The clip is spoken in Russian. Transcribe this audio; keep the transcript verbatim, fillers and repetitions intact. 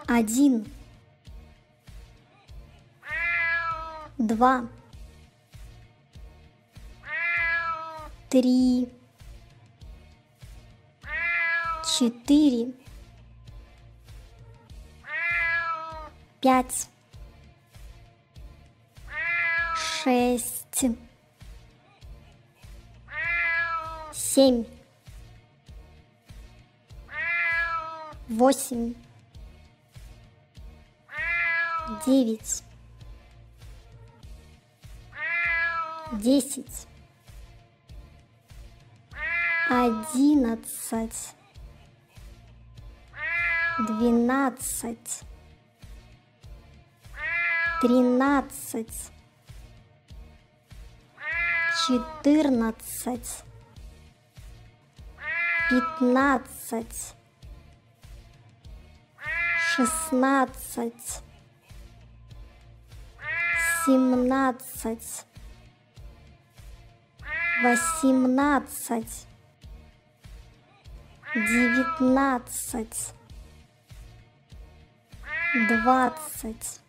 Один, два, три, четыре, пять, шесть, семь, восемь, девять, десять, одиннадцать, двенадцать, тринадцать, четырнадцать, пятнадцать, шестнадцать, семнадцать, восемнадцать, девятнадцать, двадцать,